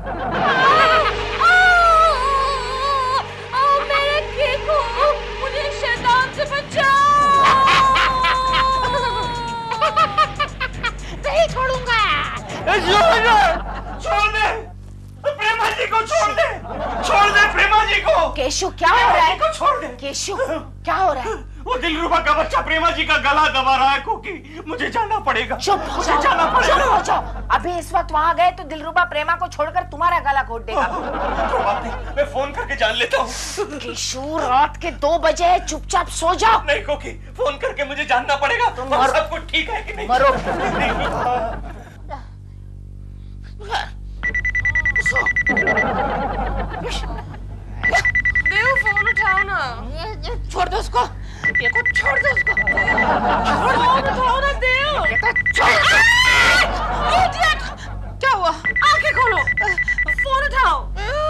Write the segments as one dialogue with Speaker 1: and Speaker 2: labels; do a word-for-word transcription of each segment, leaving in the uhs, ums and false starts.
Speaker 1: मेरे केको, मुझे शैतान से बचाओ। नहीं छोड़ूंगा।
Speaker 2: छोड़ दे प्रेमा जी को, छोड़ दे, छोड़ दे प्रेमा जी को।
Speaker 1: केशु क्या हो रहा है?
Speaker 2: को छोड़ दे।
Speaker 1: केशु क्या हो रहा है?
Speaker 2: वो दिलरुबा का बच्चा प्रेमा जी का गला दबा रहा है कोकी। मुझे जाना पड़ेगा।
Speaker 1: चुप हो जाओ,
Speaker 2: जाना पड़ेगा।
Speaker 1: चुप हो जाओ। अभी इस वक्त वहाँ गए तो दिलरुबा प्रेमा को छोड़कर तुम्हारा गला घोट देगा।
Speaker 2: कोई बात नहीं, मैं फोन करके जान लेता हूँ।
Speaker 1: केशु रात के दो बजे है, चुपचाप सो जाओ।
Speaker 2: नहीं कोकी, फोन करके मुझे जानना पड़ेगा तुम सब कुछ ठीक है कि नहीं।
Speaker 1: मरो।
Speaker 3: देव फोन उठाओ ना।
Speaker 1: छोड़ दो उसको, ये को छोड़ दो उसको।
Speaker 3: छोड़ दो, उठाओ ना देव।
Speaker 1: ये को छोड़ दो।
Speaker 3: इडियट! क्या हुआ? आंखें खोलो, फोन उठाओ।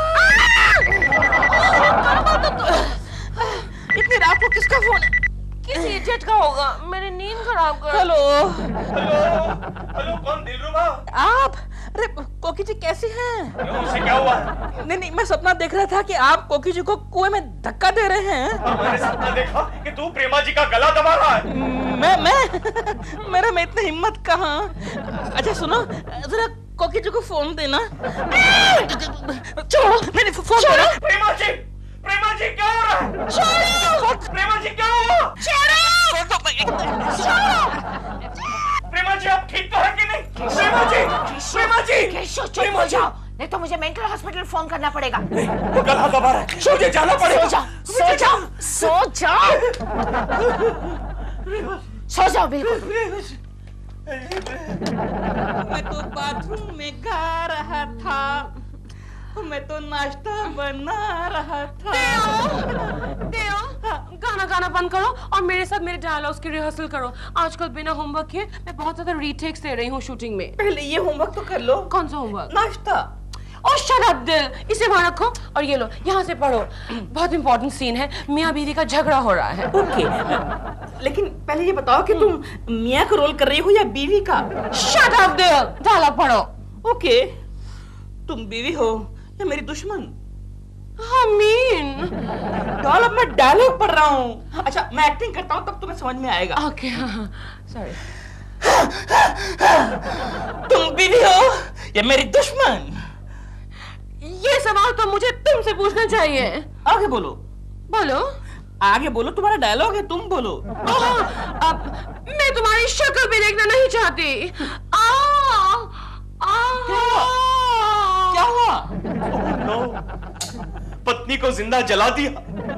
Speaker 3: इतनी रात को किसका फोन है? किसी इडियट का होगा। मेरी नींद खराब कर।
Speaker 4: हेलो
Speaker 2: हेलो हेलो, कौन दिलरुबा?
Speaker 4: आप? अरे कोकी जी कैसी हैं?
Speaker 2: क्यों, उसे क्या हुआ?
Speaker 4: नहीं नहीं, मैं सपना देख रहा था कि आप कोकी जी को कुएं में धक्का दे रहे हैं।
Speaker 2: मैंने सपना देखा कि तू प्रेमा जी का गला दबा रहा है।
Speaker 4: मैं मैं मेरे में इतनी हिम्मत कहाँ। अच्छा सुनो, जरा कोकी जी को फोन देना।
Speaker 1: छोड़ो,
Speaker 4: मैंने फोन करा।
Speaker 2: प्रेमा जी, प्रेमा जी क्या हो रहा है?
Speaker 1: छोड़ो,
Speaker 2: प्रेमा जी क्या हुआ?
Speaker 1: छोड़ो,
Speaker 2: प्रेमा जी आप ठीक तो है कि नहीं? प्रेमा जी, प्रेमा जी,
Speaker 1: केशु चुप हो जाओ, नहीं तो मुझे मेंटल हॉस्पिटल फोन करना पड़ेगा।
Speaker 2: वो गला दबा रहा है, मुझे जाना पड़ेगा।
Speaker 1: सो जाओ, सो जाओ, सो जाओ, सो जाओ बिल्कुल।
Speaker 4: मैं तो बाथरूम में गा रहा था, मैं तो नाश्ता बना रहा था।
Speaker 3: देव, गाना गाना बंद करो और मेरे साथ मेरे डायलॉग्स की रिहर्सल करो। आजकल बिना होमवर्क किए मैं बहुत ज्यादा रीटेक्स दे रही हूँ शूटिंग में।
Speaker 4: पहले ये होमवर्क तो कर लो।
Speaker 3: कौन सा होमवर्क?
Speaker 4: नाश्ता।
Speaker 3: और शट अप दिल, इसे वहां रखो और ये लो, यहाँ से पढ़ो। बहुत इंपॉर्टेंट सीन है, मियाँ बीवी का झगड़ा हो रहा है।
Speaker 4: ओके, लेकिन पहले ये बताओ कि तुम मियाँ का रोल कर रही हो या बीवी का?
Speaker 3: शट अप दिल, डायलॉग पढ़ो।
Speaker 4: ओके, तुम बीवी हो या मेरी दुश्मन?
Speaker 3: मीन
Speaker 4: डॉल, अब मैं डायलॉग पढ़ रहा हूँ। अच्छा मैं एक्टिंग करता हूँ तब तुम्हें समझ में आएगा।
Speaker 3: Okay, sorry.
Speaker 4: तुम बीवी हो या मेरी दुश्मन?
Speaker 3: ये सवाल तो मुझे तुमसे पूछना चाहिए।
Speaker 4: आगे बोलो।
Speaker 3: बोलो।
Speaker 4: आगे बोलो, तुम्हारा डायलॉग है, तुम बोलो।
Speaker 3: अब मैं तुम्हारी शक्ल भी देखना नहीं चाहती। आ, आ,
Speaker 4: क्या हुआ?
Speaker 2: नो, पत्नी को जिंदा जला दिया,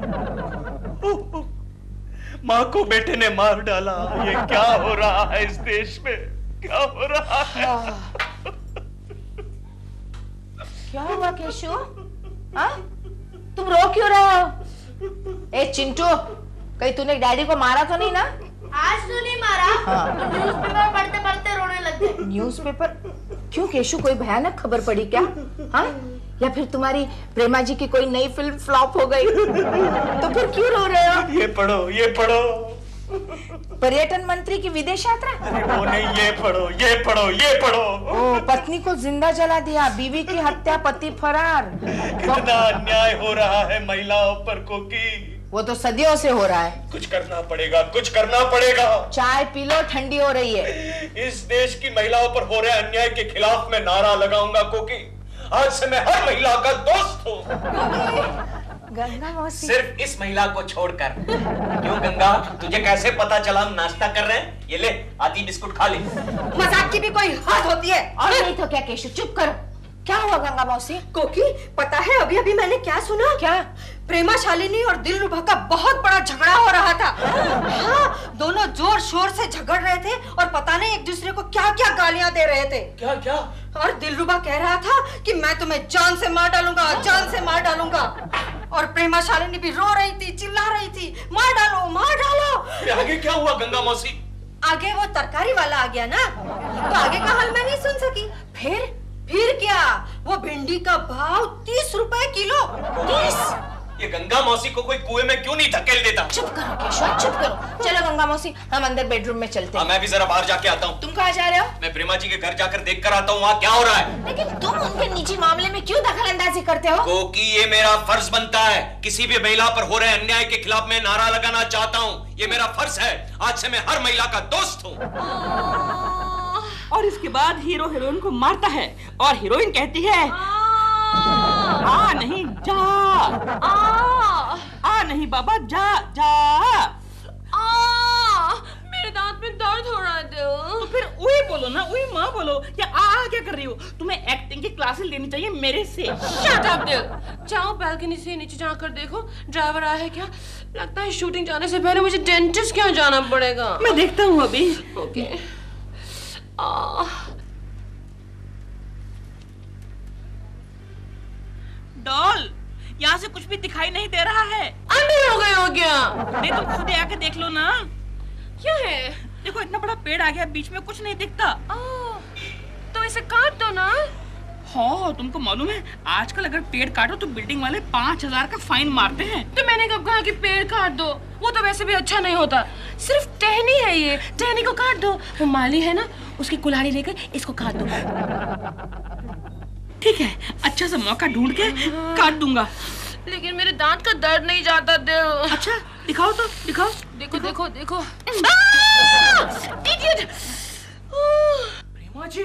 Speaker 2: माँ को बेटे ने मार डाला। ये क्या हो रहा है इस देश में? क्या हो रहा है?
Speaker 1: क्या हुआ केशु? हाँ? तुम रो क्यों रहे हो? ए चिंटू, कहीं तूने डैडी को मारा तो नहीं ना?
Speaker 5: आज तो नहीं मारा। हाँ। तो न्यूज़पेपर पढ़ते पढ़ते रोने लग गए।
Speaker 1: न्यूज़पेपर? क्यों केशु, कोई भयानक खबर पड़ी क्या? हाँ? या फिर तुम्हारी प्रेमा जी की कोई नई फिल्म फ्लॉप हो गई? तो फिर क्यों रो रहे हो?
Speaker 2: ये पढ़ो, ये पढ़ो।
Speaker 1: पर्यटन मंत्री की विदेश यात्रा?
Speaker 2: अरे वो नहीं, ये पढ़ो, ये पढ़ो, ये पढ़ो।
Speaker 1: ओ, पत्नी को जिंदा जला दिया, बीवी की हत्या, पति फरार।
Speaker 2: कितना अन्याय हो रहा है महिलाओं पर कोकी।
Speaker 1: वो तो सदियों से हो रहा है।
Speaker 2: कुछ करना पड़ेगा, कुछ करना पड़ेगा।
Speaker 1: चाय पी लो, ठंडी हो रही है।
Speaker 2: इस देश की महिलाओं पर हो रहे अन्याय के खिलाफ मैं नारा लगाऊंगा कोकी। आज से मैं हर महिला का दोस्त हूँ।
Speaker 1: गंगा मौसी,
Speaker 6: सिर्फ इस महिला को छोड़कर। क्यों गंगा, तुझे कैसे पता चला हम नाश्ता कर रहे हैं? ये ले, आधी बिस्कुट खा ले।
Speaker 1: मजाक की भी कोई हद होती है। और नहीं तो क्या केशु, चुप करो। क्या हुआ गंगा मौसी?
Speaker 5: कोकी, पता है अभी अभी मैंने क्या सुना?
Speaker 1: क्या?
Speaker 5: प्रेमा शालिनी और दिलरुबा का बहुत बड़ा झगड़ा हो रहा था। हाँ, दोनों जोर शोर से झगड़ रहे थे और पता नहीं एक दूसरे को क्या क्या गालियां दे रहे थे।
Speaker 2: क्या क्या?
Speaker 5: और दिलरुबा कह रहा था कि मैं तुम्हें जान से मार डालूंगा, जान से मार डालूंगा। और प्रेमा शालिनी भी रो रही थी, चिल्ला रही थी, मार डालो, मार डालो।
Speaker 2: आगे क्या हुआ गंगा मौसी?
Speaker 5: आगे वो तरकारी वाला आ गया ना, तो आगे का हाल मैं नहीं सुन सकी। फिर फिर क्या, वो भिंडी का भाव तीस रुपए किलो। तीस?
Speaker 6: ये गंगा मौसी को कोई कुएं में क्यों नहीं धकेल देता?
Speaker 1: चुप करो केशव, चुप करो। चलो गंगा मौसी, हम अंदर बेडरूम में चलते हैं।
Speaker 6: मैं भी जरा बाहर जाके आता हूँ।
Speaker 1: तुम कहाँ जा रहे हो?
Speaker 6: मैं प्रेमा जी के घर जाकर देख कर आता हूँ वहाँ क्या हो रहा है।
Speaker 1: लेकिन तुम उनके निजी मामले में क्यों दखल अंदाजी करते हो?
Speaker 6: क्योंकि ये मेरा फर्ज बनता है। किसी भी महिला पर हो रहे अन्याय के खिलाफ मैं नारा लगाना चाहता हूँ। ये मेरा फर्ज है। आज से मैं हर महिला का दोस्त हूँ।
Speaker 4: और इसके बाद हीरो हीरोइन को मारता है और हीरोइन कहती है आ नहीं जा,
Speaker 3: आ,
Speaker 4: आ नहीं बाबा जा जा।
Speaker 3: आ, मेरे दांत में दर्द हो रहा है दिल।
Speaker 4: तो फिर उई बोलो ना, उई माँ बोलो। या आ, आ क्या कर रही हो? तुम्हें एक्टिंग की क्लासेस लेनी चाहिए मेरे से।
Speaker 3: शट अप दिल। जाओ बालकनी से नीचे जाकर देखो ड्राइवर आया है क्या। लगता है शूटिंग जाने से पहले मुझे डेंटिस्ट क्यों जाना पड़ेगा।
Speaker 4: मैं देखता हूँ अभी।
Speaker 3: ओके। आ,
Speaker 4: डॉल, यहाँ से कुछ भी दिखाई नहीं दे रहा है।
Speaker 3: अंधेर हो गए हो क्या?
Speaker 4: नहीं तुम खुद आके देख लो ना।
Speaker 3: क्या है?
Speaker 4: देखो इतना बड़ा पेड़ आ गया, बीच में कुछ नहीं दिखता।
Speaker 3: आ, तो इसे काट दो ना।
Speaker 4: हाँ, तुमको मालूम है आजकल अगर पेड़ काटो तो बिल्डिंग वाले पाँच हजार का फाइन मारते हैं।
Speaker 3: तो मैंने कब कहा कि पेड़ काट दो? वो तो वैसे भी अच्छा नहीं होता। सिर्फ टहनी है ये, टहनी को काट दो। वो माली है ना, उसकी कुल्हाड़ी लेकर इसको काट दो।
Speaker 4: ठीक है, अच्छा सा मौका ढूंढ के काट दूंगा।
Speaker 3: लेकिन मेरे दांत का दर्द नहीं जाता दिल।
Speaker 4: अच्छा दिखाओ तो दिखाओ।
Speaker 3: देखो देखो देखो। इडियट।
Speaker 6: प्रेमा जी,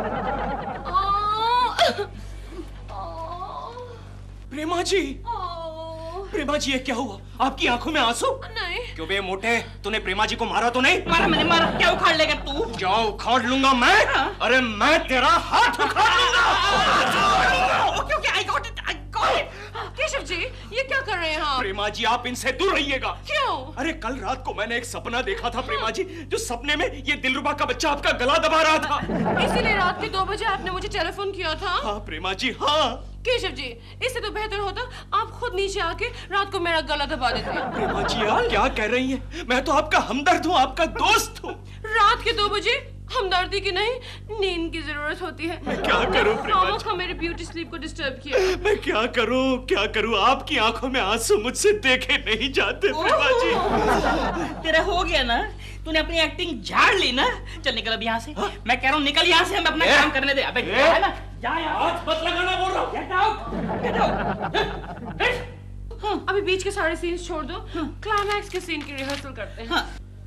Speaker 6: प्रेमा जी, प्रेमा जी, ये क्या हुआ? आपकी आंखों में आंसू?
Speaker 3: नहीं।
Speaker 6: क्यों बे मोटे, तूने प्रेमा जी को मारा तो नहीं?
Speaker 4: मारा मैंने मारा। क्या उखाड़ लेगा तू?
Speaker 6: क्या उखाड़ लूंगा मैं? अरे मैं तेरा हाथ उखाड़ लूंगा।
Speaker 4: Okay okay, I got it, I got it.
Speaker 3: Keshav ji, ये क्या कर रहे हैं आप?
Speaker 6: प्रेमा जी, आप इनसे दूर रहिएगा।
Speaker 3: क्यों?
Speaker 6: अरे कल रात को मैंने एक सपना देखा था प्रेमा जी, जो सपने में ये दिलरुबा का बच्चा आपका गला दबा रहा था।
Speaker 3: इसीलिए रात के दो बजे आपने मुझे टेलीफोन किया था।
Speaker 6: हाँ प्रेमा जी, हाँ।
Speaker 3: केशव जी, इससे तो बेहतर होता आप खुद नीचे आके रात को मेरा गला दबा देते।
Speaker 6: प्रेमा जी, आप क्या कह रही हैं? मैं तो आपका हमदर्द हूँ, आपका दोस्त हूँ।
Speaker 3: रात के दो बजे हमदर्दी की नहीं, नींद की जरूरत होती है।
Speaker 6: मैं क्या करूं प्रेमा जी?
Speaker 3: का मेरे ब्यूटी स्लीप को डिस्टर्ब किया।
Speaker 6: मैं क्या करूं, क्या करूं? आपकी आंखों में आंसू मुझसे देखे नहीं जाते प्रेमा जी।
Speaker 4: तेरा हो गया ना, तूने अपनी एक्टिंग झाड़ ली ना। चल निकल अब यहाँ से। हाँ? मैं कह रहा हूँ निकल यहाँ से, हमें अपना काम करने दे। अबे जा ना, जा यहाँ।
Speaker 6: हाथ मत लगाना बोल रहा हूँ।
Speaker 4: Get out, get out.
Speaker 3: हाँ, अभी बीच के सारे सीन्स छोड़ दो। हाँ, क्लाइमैक्स के सीन की रिहर्सल करते हैं।
Speaker 4: हाँ।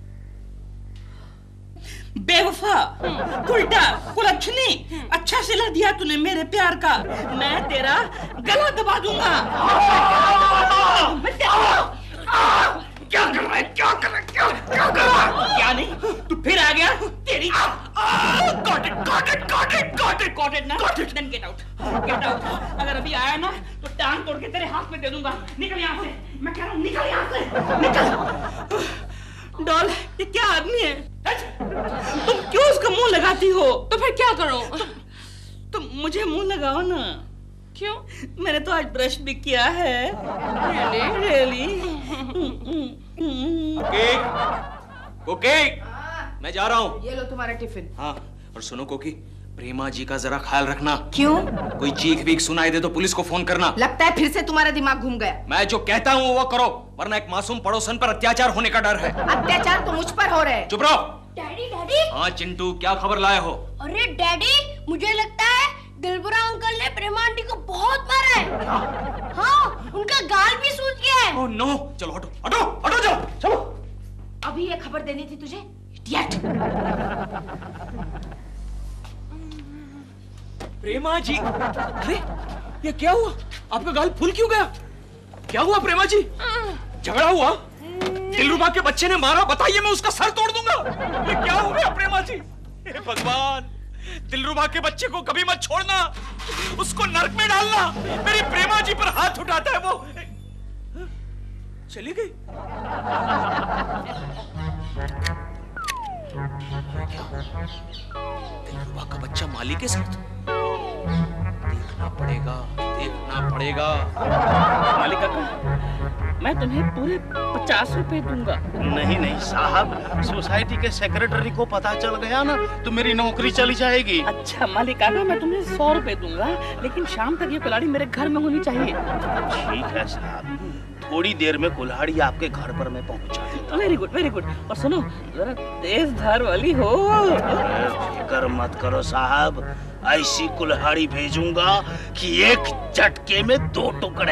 Speaker 4: बेवफा, उल्टा, कुलच्छनी, अच्छा सिला दिया तूने मेरे प्यार का। मैं तेरा गला दबा दूंगा। क्या कर रहा है? क्या कर रहा है? क्या क्या कर रहा है? क्या नहीं? तू फिर आ गया? तेरी got it, got it, got it, got it, got it ना? Got it. Then get out, get out. अगर अभी आया ना तो टांग तोड़ के तेरे हाथ में दे दूंगा। निकल यहाँ से, मैं कह रहा हूँ निकल यहाँ से, निकल। डॉल, ये क्या आदमी है? तुम क्यों उसका मुंह लगाती हो?
Speaker 3: तो फिर क्या करूं?
Speaker 4: तुम, तुम मुझे मुंह लगाओ ना।
Speaker 3: क्यों?
Speaker 4: मैंने तो आज ब्रश भी किया है।
Speaker 3: Really?
Speaker 4: Really?
Speaker 6: कोकी, कोकी, मैं जा रहा हूँ।
Speaker 1: ये लो तुम्हारा टिफिन।
Speaker 6: हाँ, और सुनो कोकी, प्रेमा जी का जरा ख्याल रखना।
Speaker 1: क्यों?
Speaker 6: कोई चीख वीख सुनाई दे तो पुलिस को फोन करना।
Speaker 1: लगता है फिर से तुम्हारा दिमाग घूम गया।
Speaker 6: मैं जो कहता हूँ वो करो, वरना एक मासूम पड़ोसन पर अत्याचार होने का डर है।
Speaker 1: अत्याचार तो मुझ पर हो रहे हैं।
Speaker 6: चुप रहो।
Speaker 7: Daddy daddy.
Speaker 6: हाँ चिंटू, क्या खबर लाए हो?
Speaker 7: अरे डैडी, मुझे लगता है दिलबरा अंकल ने प्रेमा आंटी को बहुत मारा है। हाँ, उनका गाल भी सूज गया है।
Speaker 6: ओह नो, चलो हटो, हटो, हटो, चलो, चलो।
Speaker 1: अभी ये खबर देनी थी तुझे, इडियट।
Speaker 6: प्रेमा जी, अरे ये क्या हुआ? आपका गाल फूल क्यों गया? क्या हुआ प्रेमा जी? झगड़ा हुआ? दिलरुबा के बच्चे ने मारा? बताइए, मैं उसका सर तोड़ दूंगा। ये क्या हो गया प्रेमा जी? हे भगवान, दिलरुबा के बच्चे को कभी मत छोड़ना, उसको नरक में डालना। मेरी प्रेमा जी पर हाथ उठाता है वो। चली गई। दिलरुबा का बच्चा माली के साथ? देखना पड़ेगा, देखना पड़ेगा।
Speaker 4: मालिक काका, मैं तुम्हें पूरे पचास रुपए दूंगा।
Speaker 8: नहीं नहीं साहब, सोसाइटी के सेक्रेटरी को पता चल गया ना तो मेरी नौकरी चली जाएगी।
Speaker 4: अच्छा मालिक आगा, मैं तुम्हें सौ रुपए दूंगा, लेकिन शाम तक ये कुल्हाड़ी मेरे घर में होनी चाहिए।
Speaker 8: ठीक है साहब, थोड़ी देर में कुल्हाड़ी आपके घर पर मैं पहुंचा देता।
Speaker 4: Very good very good. और सुनो, जरा तेज धार वाली हो।
Speaker 8: फिक्र मत करो साहब, ऐसी कुल्हाड़ी भेजूंगा कि एक झटके में दो टुकड़े।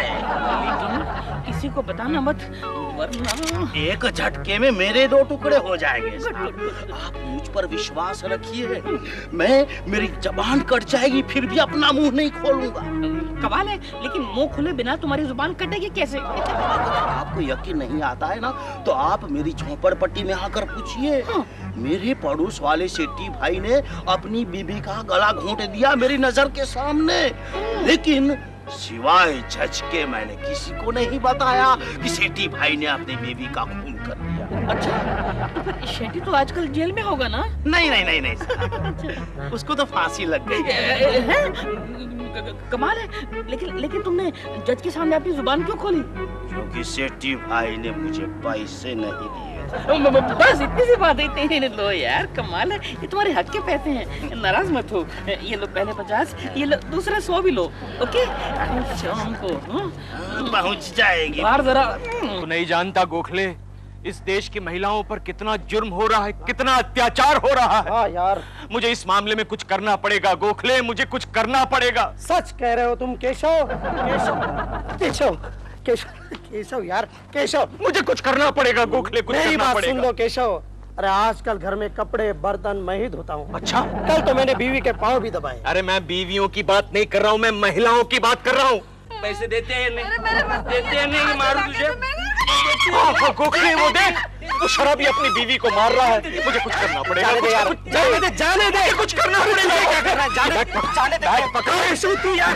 Speaker 4: किसी को बताना मत, वरना
Speaker 8: एक झटके में मेरे दो टुकड़े हो जाएंगे। आप मुझ पर विश्वास रखिए, मैं मेरी जबान कट जाएगी फिर भी अपना मुंह नहीं खोलूंगा।
Speaker 4: कमाल है, लेकिन मुंह खुले बिना तुम्हारी जुबान कटेगी कैसे?
Speaker 8: अगर आपको यकीन नहीं आता है ना तो आप मेरी झोपड़पट्टी में आकर पूछिए। हाँ। मेरे पड़ोस वाले सेठी भाई ने अपनी बीबी का गला घोंट दिया मेरी नजर के सामने, लेकिन सिवाय झचके मैंने किसी को नहीं बताया कि सेठी भाई ने अपनी बीबी का खून कर दिया।
Speaker 4: अच्छा, तो फिर सेठी तो आजकल जेल में होगा ना?
Speaker 8: नहीं नहीं नहीं नहीं, उसको तो फांसी लग गई
Speaker 4: है। कमाल है, लेकिन लेकिन तुमने जज के सामने अपनी जुबान क्यों खोली?
Speaker 8: क्योंकि सेठी भाई ने मुझे पैसे नहीं दिए।
Speaker 4: बस इतनी सी बात है। लो यार, कमाल है, ये तुम्हारे हक के पैसे हैं, नाराज मत हो। ये लो पहले पचास, ये लो दूसरा सौ भी लो। ओके, शाम को
Speaker 8: पहुंच जाएगी।
Speaker 6: बाहर जरा। तू नहीं जानता गोखले, इस देश की महिलाओं पर कितना जुर्म हो रहा है, कितना अत्याचार हो रहा है।
Speaker 9: हाँ यार,
Speaker 6: मुझे इस मामले में कुछ करना पड़ेगा गोखले, मुझे कुछ करना पड़ेगा।
Speaker 9: सच कह रहे हो तुम केशव। केशव केशव केशव केशव यार, केशव
Speaker 6: मुझे कुछ करना पड़ेगा गोखले, कुछ
Speaker 9: मेरी
Speaker 6: करना
Speaker 9: बात
Speaker 6: पड़ेगा।
Speaker 9: सुन लो केशव, अरे आजकल घर में कपड़े बर्तन मैं ही धोता हूँ।
Speaker 6: अच्छा,
Speaker 9: कल तो मैंने बीवी के पाँव भी दबाए।
Speaker 6: अरे मैं बीवियों की बात नहीं कर रहा हूँ, मैं महिलाओं की बात कर रहा हूँ।
Speaker 4: पैसे देते हैं नहीं, देते हैं नहीं, मारू तुझे।
Speaker 6: गोखले वो देख, वो शराबी अपनी बीवी को मार रहा है, मुझे कुछ करना पड़ेगा।
Speaker 9: जाने दे यार, जाने दे, जाने दे,
Speaker 6: कुछ करना पड़ेगा। क्या करना?
Speaker 9: जाने दे, जाने दे,
Speaker 6: पकड़ तू यार।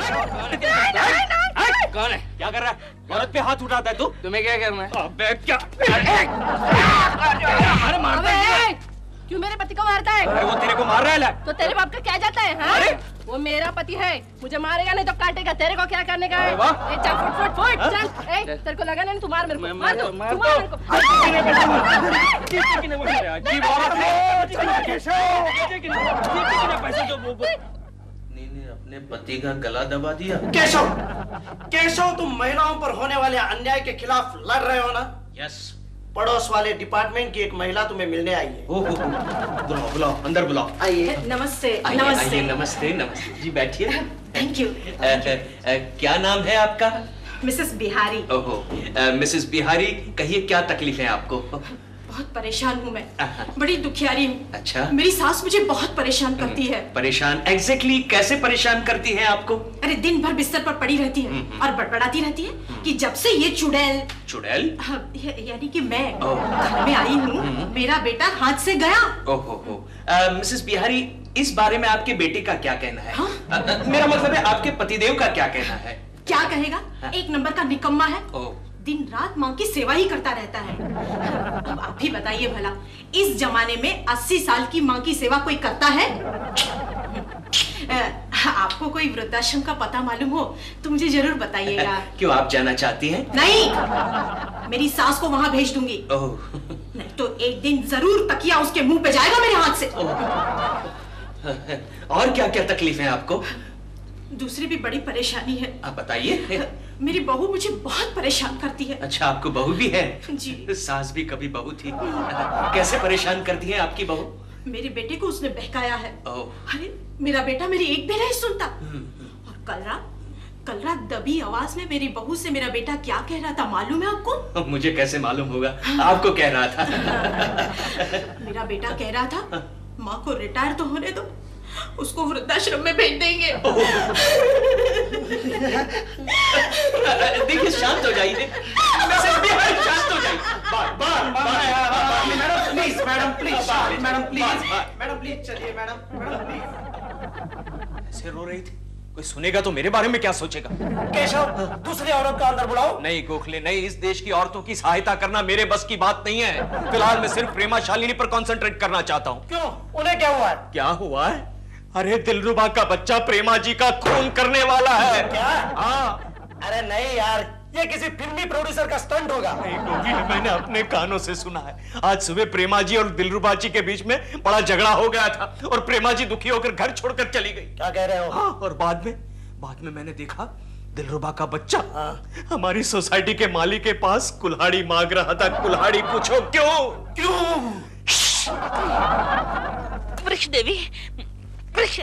Speaker 4: कौन है?
Speaker 6: क्या कर रहा है? औरत पे हाथ उठाता है तू?
Speaker 4: तुम्हें क्या करना है?
Speaker 6: अबे क्या?
Speaker 4: अरे मारता है।
Speaker 7: क्यों मेरे पति को मारता है?
Speaker 6: अरे वो तेरे को मार रहा है।
Speaker 7: तो तेरे बाप का क्या जाता है? हाँ? वो मेरा पति है, मुझे मारेगा नहीं तो काटेगा। तेरे को क्या करने का है? ए, चल फुट फुट फुट चल। ए, तेरे को लगा नहीं तू मार मेरे को, मार दो, तू मार मेरे को।
Speaker 8: अपने पति का गला दबा दिया।
Speaker 9: केशव, केशव तुम महिलाओं पर होने वाले अन्याय के खिलाफ लड़ रहे हो ना?
Speaker 8: यस।
Speaker 9: पड़ोस वाले डिपार्टमेंट की एक महिला तुम्हें मिलने आई है।
Speaker 8: ओ हो हो, बुलाओ बुलाओ, अंदर बुलाओ।
Speaker 5: आइए। नमस्ते।
Speaker 10: आइए,
Speaker 5: नमस्ते।
Speaker 10: आइए, नमस्ते नमस्ते जी, बैठिए।
Speaker 5: Thank you.
Speaker 10: क्या नाम है आपका?
Speaker 5: मिसेस बिहारी।
Speaker 10: ओहो, मिसेस बिहारी, कहिए क्या तकलीफ है आपको?
Speaker 5: बहुत परेशान हूँ मैं, बड़ी दुखियारी हूँ।
Speaker 10: अच्छा।
Speaker 5: मेरी सास मुझे बहुत परेशान करती है।
Speaker 10: परेशान? एग्जैक्टली कैसे परेशान करती है आपको?
Speaker 5: अरे दिन भर बिस्तर पर पड़ी रहती है और बड़बड़ाती रहती है कि जब से ये चुड़ैल
Speaker 10: चुड़ैल
Speaker 5: यानी कि मैं घर में आई हूँ, मेरा बेटा हाथ से गया।
Speaker 10: ओहो हो, मिसेस बिहारी, इस बारे में आपके बेटे का क्या कहना है?
Speaker 5: हाँ?
Speaker 10: आ, आ, मेरा मतलब है आपके पतिदेव का क्या कहना है?
Speaker 5: क्या कहेगा? एक नंबर का निकम्मा है,
Speaker 10: ओह।
Speaker 5: दिन रात माँ की सेवा ही करता रहता है। अब आप ही बताइए भला, इस जमाने में अस्सी साल की माँ की सेवा कोई करता है? आपको कोई वृद्धाश्रम का पता मालूम हो तो मुझे जरूर बताइएगा।
Speaker 10: क्यों, आप जाना चाहती हैं?
Speaker 5: नहीं, मेरी सास को वहाँ भेज दूंगी।
Speaker 10: ओह।
Speaker 5: नहीं तो एक दिन जरूर तकिया उसके मुंह पे जाएगा मेरे हाथ से।
Speaker 10: और क्या क्या तकलीफ है आपको?
Speaker 5: दूसरी भी बड़ी परेशानी है।
Speaker 10: आप बताइए।
Speaker 5: मेरी बहू मुझे बहुत परेशान करती है।
Speaker 10: अच्छा, आपको बहू भी है?
Speaker 5: जी।
Speaker 10: सास भी कभी बहू थी। कैसे परेशान करती है आपकी बहू?
Speaker 5: मेरे बेटे को उसने बहकाया है।
Speaker 10: ओह।
Speaker 5: अरे मेरा बेटा मेरी एक भी नहीं सुनता। और कल रात कल रात दबी आवाज में मेरी बहू से मेरा बेटा क्या कह रहा था मालूम है आपको?
Speaker 10: मुझे कैसे मालूम होगा? आपको कह रहा था?
Speaker 5: मेरा बेटा कह रहा था, माँ को रिटायर तो होने दो, उसको वृद्धाश्रम में भेज देंगे।
Speaker 10: देखिए, शांत हो जाइए। शांत हो जाइए।
Speaker 9: Madam please, madam please, madam please, madam please चलिए, मैडम मैडम प्लीज।
Speaker 6: ऐसे रो रही थी, कोई सुनेगा तो मेरे बारे में क्या सोचेगा?
Speaker 9: केशव, दूसरी औरत का अंदर बुलाओ।
Speaker 6: नहीं गोखले नहीं, इस देश की औरतों की सहायता करना मेरे बस की बात नहीं है। फिलहाल मैं सिर्फ प्रेमा शालिनी पर कंसंट्रेट करना चाहता हूँ।
Speaker 9: क्यों, उन्हें क्या हुआ है?
Speaker 6: क्या हुआ है? अरे दिलरुबा का बच्चा प्रेमा जी का खून करने वाला है।
Speaker 9: क्या?
Speaker 6: हाँ,
Speaker 2: अरे नहीं यार, ये किसी फिल्मी प्रोड्यूसर का स्टंट होगा। नहीं गोगी, मैंने अपने कानों से सुना है। आज सुबह प्रेमा जी और दिलरुबा जी के बीच में बड़ा झगड़ा हो गया था और प्रेमा जी दुखी होकर घर छोड़कर चली गई। क्या कह रहे हो? हाँ, और बाद में बाद में मैंने देखा दिलरुबा का बच्चा हाँ। हमारी सोसाइटी के माली के पास कुल्हाड़ी मांग रहा था। कुल्हाड़ी पूछो क्यों? क्यों?
Speaker 4: वृक्ष देवी, वृक्ष,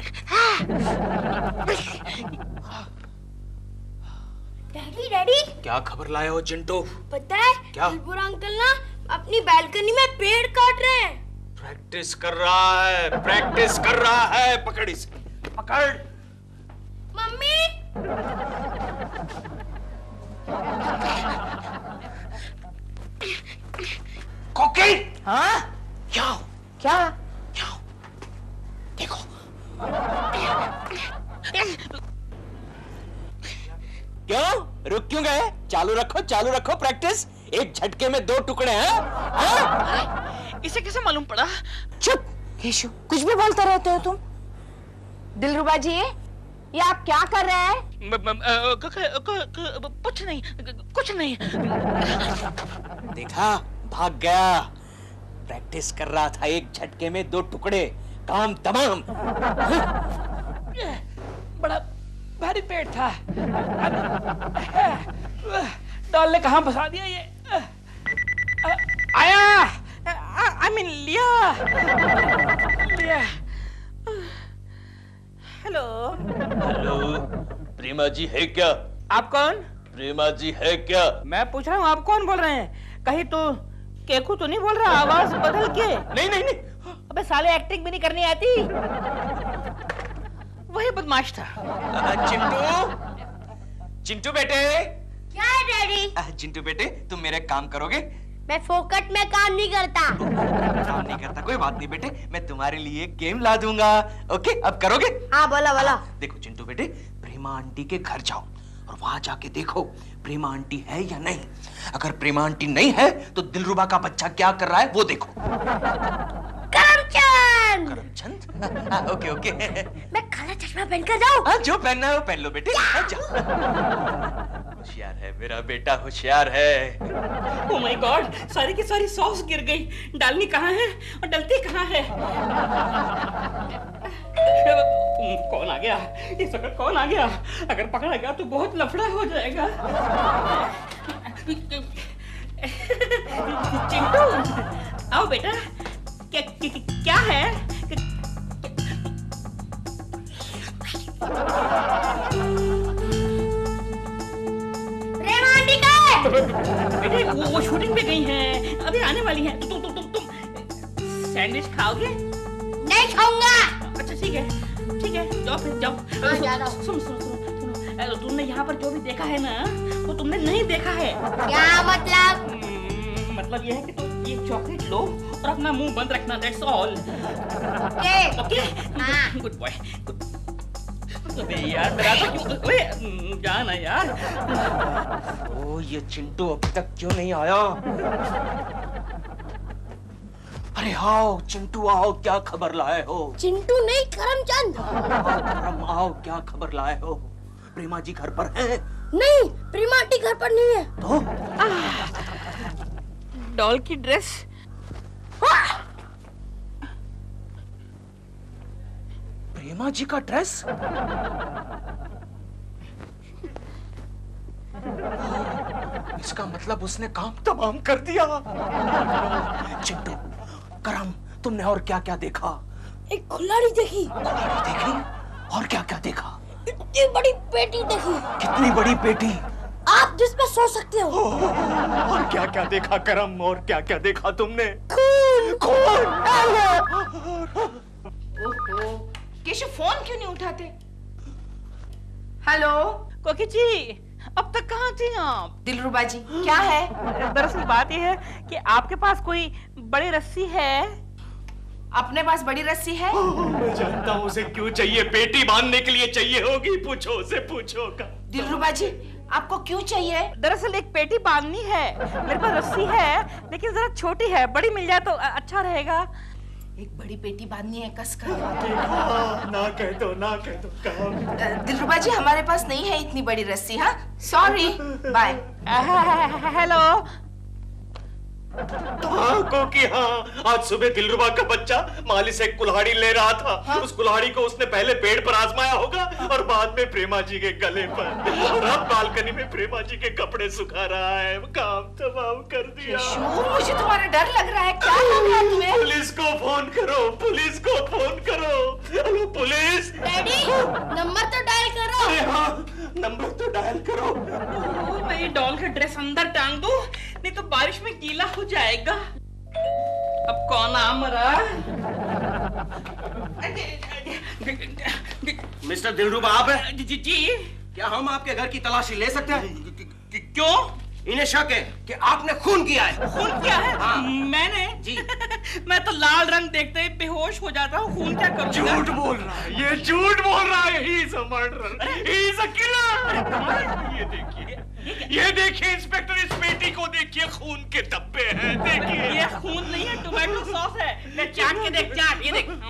Speaker 11: डैडी डैडी
Speaker 6: क्या खबर लाए हो चिंटू?
Speaker 11: पता है
Speaker 6: क्या?
Speaker 11: बुरा अंकल ना अपनी बालकनी में पेड़ काट रहे हैं।
Speaker 2: प्रैक्टिस कर रहा है, प्रैक्टिस कर रहा है। पकड़ इसे, पकड़।
Speaker 11: मम्मी
Speaker 2: कोकी।
Speaker 1: हाँ
Speaker 2: क्या
Speaker 1: क्या
Speaker 2: क्या? देखो
Speaker 6: क्यों रुक क्यों गए? चालू रखो चालू रखो प्रैक्टिस। एक झटके में दो टुकड़े हैं। हाँ?
Speaker 4: इसे कैसे मालूम पड़ा?
Speaker 1: चुप केशु, कुछ भी बोलते रहते हो तुम। दिलरुबा जी, ये आप क्या कर रहे हैं?
Speaker 4: कुछ नहीं, कुछ नहीं।
Speaker 6: देखा, भाग गया। प्रैक्टिस कर रहा था एक झटके में दो टुकड़े, काम तमाम।
Speaker 4: बड़ा भारी पेट था। डॉल ने कहाँ फंसा दिया ये? आया, आई मीन लिया, लिया। हेलो
Speaker 2: हेलो, प्रेमा जी है क्या?
Speaker 4: आप कौन?
Speaker 2: प्रेमा जी है क्या?
Speaker 4: मैं पूछ रहा हूँ आप कौन बोल रहे हैं? कहीं तो केकू तो नहीं बोल रहा आवाज बदल के?
Speaker 2: नहीं नहीं नहीं।
Speaker 4: अबे साले एक्टिंग भी नहीं करनी आती। वही बदमाश था।
Speaker 6: चिंटू, चिंटू बेटे।
Speaker 11: क्या है डैडी?
Speaker 6: चिंटू बेटे, तुम मेरे काम करोगे?
Speaker 11: मैं फोकट में काम नहीं करता।
Speaker 6: काम नहीं करता, कोई बात नहीं बेटे, मैं तुम्हारे लिए गेम ला दूंगा। ओके, अब करोगे?
Speaker 11: हाँ बोला बोला।
Speaker 6: देखो चिंटू बेटे, प्रेमा आंटी के घर जाओ और वहां जाके देखो प्रेमा आंटी है या नहीं। अगर प्रेमा आंटी नहीं है तो दिलरुबा का बच्चा क्या कर रहा है वो देखो।
Speaker 11: करमचंद।
Speaker 6: करमचंद? Okay okay.
Speaker 11: मैं काला चश्मा पहनकर जाऊं?
Speaker 6: हाँ, जो पहनना है वो पहन लो बेटे। होशियार है मेरा बेटा, होशियार है।
Speaker 4: ओह माय गॉड, सारी की सारी सॉस गिर गई। डालनी कहाँ है और डलती कहाँ है? कौन आ गया? इस वक्त कौन आ गया? अगर पकड़ा गया तो बहुत लफड़ा हो जाएगा। चिंटू, आओ बेटा। क्या क्या, क्या है?
Speaker 11: प्रेमा आंटी कहाँ है?
Speaker 4: बेटे वो, वो शूटिंग पे गई हैं, अभी आने वाली हैं। तुम तुम तुम तुम सैंडविच खाओगे?
Speaker 11: नहीं खाऊंगा।
Speaker 4: अच्छा ठीक है, ठीक है, जाओ फिर जाओ।
Speaker 11: हाँ, जा रहा हूँ।
Speaker 4: सुनो सुनो सुनो सुनो, तुमने यहाँ पर जो भी देखा है ना, वो तुमने नहीं देखा है।
Speaker 11: क्या मतलब?
Speaker 4: मतलब ये है कि तुम ये चॉकलेट लो और अपना मुंह बंद रखना, दैट्स ऑल।
Speaker 11: ओके
Speaker 4: ओके,
Speaker 11: हाँ।
Speaker 4: Good boy, good. अबे यार मेरा तो क्यों? ओए जाना यार।
Speaker 6: ओ ये चिंटू अब तक क्यों नहीं आया? अरे आओ चिंटू आओ, क्या खबर लाए हो?
Speaker 11: चिंटू नहीं, करमचंद।
Speaker 6: करम आओ, क्या खबर लाए हो? प्रेमा जी घर पर हैं?
Speaker 11: नहीं, प्रेमा आंटी घर पर नहीं है।
Speaker 6: तो
Speaker 4: डॉल की ड्रेस।
Speaker 6: प्रेमा जी का ड्रेस? इसका मतलब उसने काम तमाम कर दिया। चिंटू, करम, तुमने और क्या क्या देखा?
Speaker 11: एक कुल्हाड़ी देखी।
Speaker 6: कुल्हाड़ी देखी? और क्या क्या देखा?
Speaker 11: इतनी बड़ी पेटी देखी।
Speaker 6: कितनी बड़ी पेटी?
Speaker 11: आप जिसमें सो सकते हो।
Speaker 2: और क्या क्या देखा करम? और क्या क्या देखा तुमने?
Speaker 11: खून।
Speaker 2: खून।
Speaker 1: ओहो, केशव फोन क्यों नहीं उठाते? हेलो
Speaker 4: कोकी जी, अब तक कहाँ थी आप?
Speaker 1: दिलरुबा जी, क्या है?
Speaker 4: दरअसल बात यह है कि आपके पास कोई बड़ी रस्सी है?
Speaker 1: अपने पास बड़ी रस्सी है?
Speaker 2: मैं जानता हूँ उसे क्यों चाहिए। पेटी बांधने के लिए चाहिए होगी। पूछो उसे, पूछो का।
Speaker 1: दिलरुबा जी, आपको क्यों चाहिए?
Speaker 4: दरअसल एक पेटी बांधनी है। मेरे पास रस्सी है लेकिन जरा छोटी है, बड़ी मिल जाए तो अच्छा रहेगा।
Speaker 1: एक बड़ी पेटी बांधनी है कस कर।
Speaker 2: ना कह दो, ना कह दो। काम
Speaker 1: दिलरुबा जी हमारे पास नहीं है इतनी बड़ी रस्सी। हाँ सॉरी, बाय।
Speaker 7: हेलो।
Speaker 2: हाँ कोकी, हाँ आज सुबह दिलरुबा का बच्चा माली से कुल्हाड़ी ले रहा था। हाँ? उस कुल्हाड़ी को उसने पहले पेड़ पर आजमाया होगा और बाद में प्रेमा जी के गले पर, और अब बालकनी में प्रेमा जी के कपड़े सुखा रहा है। काम तमाम कर दिया।
Speaker 1: मुझे तुम्हारा डर लग रहा है। क्या लग रहा है तुम्हें?
Speaker 2: पुलिस को फोन करो, पुलिस को फोन करो। Hello police.
Speaker 11: डैडी नंबर तो डायल करो।
Speaker 2: अरे हाँ नंबर तो डायल करो।
Speaker 4: मैं ये डॉल का ड्रेस अंदर टांग दूं, नहीं तो बारिश में गीला हो जाएगा। अब कौन आ मरा?
Speaker 6: मिस्टर दिलरुबा आप हैं?
Speaker 4: जी जी।
Speaker 6: क्या हम आपके घर की तलाशी ले सकते हैं?
Speaker 4: क्यों?
Speaker 6: इन्हें शक है कि आपने खून किया है।
Speaker 4: खून किया है?
Speaker 6: हाँ।
Speaker 4: मैंने? जी। मैं तो लाल रंग देखते ही बेहोश हो जाता हूँ, खून क्या करूँगा?
Speaker 2: झूठ बोल रहा है, ये झूठ बोल रहा है। He is a murderer, he is a killer। ये देखिए, ये देखिए इंस्पेक्टर, इस पेटी को देखिए, खून के धब्बे हैं। देखिए
Speaker 4: ये खून नहीं है, टोमेटो सॉस है। ले चाट के देख, चाट ये देख।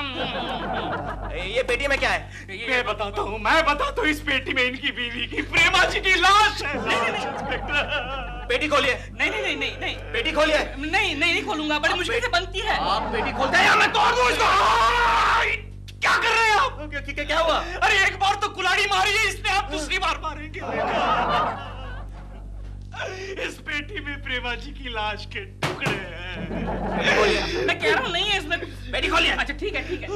Speaker 6: ये पेटी में क्या है?
Speaker 2: मैं बताता हूँ, मैं बताता हूँ। इस पेटी में इनकी बीवी की, प्रेमा जी की लाश है। इंस्पेक्टर
Speaker 6: पेटी खोलिए।
Speaker 4: नहीं नहीं नहीं नहीं नहीं
Speaker 6: पेटी खोलिए।
Speaker 4: नहीं नहीं नहीं खोलूंगा, बड़ी मुश्किल से बनती है।
Speaker 6: आप पेटी खोलते हैं या मैं तोड़ दूं इसको?
Speaker 2: क्या कर रहे हैं आप?
Speaker 6: क्या, क्या, क्या हुआ?
Speaker 2: अरे एक बार तो कुल्हाड़ी मारी है इसने, आप दूसरी बार मारेंगे। इस पेटी में प्रेमा जी की लाश के टुकड़े हैं।
Speaker 4: मैं कह रहा हूँ नहीं है इसमें।
Speaker 6: पेटी खोलिए।
Speaker 4: अच्छा ठीक है ठीक है।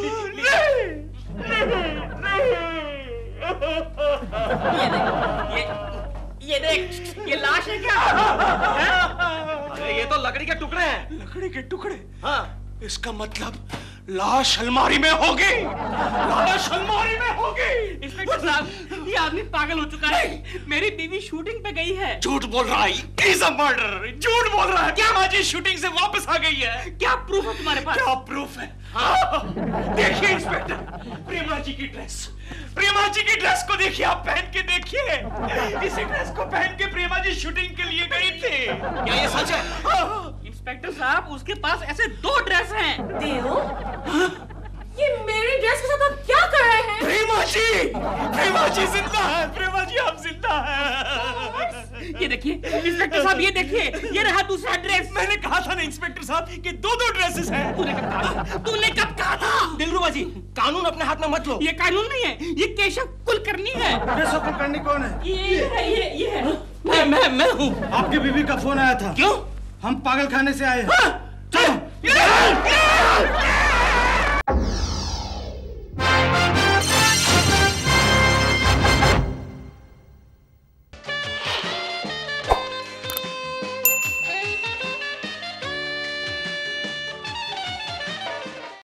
Speaker 4: ये ये देख, ये लाश है क्या?
Speaker 6: अरे ये तो लकड़ी के टुकड़े हैं।
Speaker 2: लकड़ी के टुकड़े?
Speaker 6: हाँ।
Speaker 2: इसका मतलब लाश अलमारी में होगी, लाश अलमारी में होगी।
Speaker 4: इंस्पेक्टर साहब, ये आदमी पागल हो चुका है। मेरी बीवी शूटिंग पे गई है।
Speaker 2: झूठ बोल रहा है, इज अ मर्डर। झूठ बोल रहा है। क्या माजी शूटिंग से वापस आ गई है?
Speaker 4: क्या प्रूफ है तुम्हारे पास?
Speaker 2: क्या प्रूफ है? हाँ। देखिए इंस्पेक्टर, प्रेमा जी की ड्रेस, प्रेमा जी की ड्रेस को देखिए, आप पहन के देखिए। इसी ड्रेस को पहन के प्रेमा जी शूटिंग के लिए गई थी।
Speaker 6: क्या ये सच है?
Speaker 4: इंस्पेक्टर साहब, उसके पास ऐसे दो ड्रेस हैं।
Speaker 3: देव, ये मेरी ड्रेस के साथ आप क्या कर रहे हैं?
Speaker 2: प्रेमा जी, प्रेमा जी जिंदा है। प्रेमा जी आप जिंदा है।
Speaker 4: ये देखिए इंस्पेक्टर साहब, ये देखिए, ये रहा दूसरा ड्रेस।
Speaker 2: मैंने कहा था ना इंस्पेक्टर साहब कि दो दो ड्रेसेस हैं।
Speaker 4: तूने कब कहा? तूने कब कहा था?
Speaker 6: दिलरुबा जी, कानून अपने हाथ में मत लो।
Speaker 4: ये कानून नहीं है, ये केशव कुलकर्णी है।
Speaker 9: केशव कुलकर्णी कौन है?
Speaker 4: ये है, ये ये है।
Speaker 6: मैं मैं मैं हूँ।
Speaker 9: आपकी बीवी का फोन आया था।
Speaker 6: क्यों?
Speaker 9: हम पागल खाने से आए हैं।
Speaker 6: हाँ, चलो।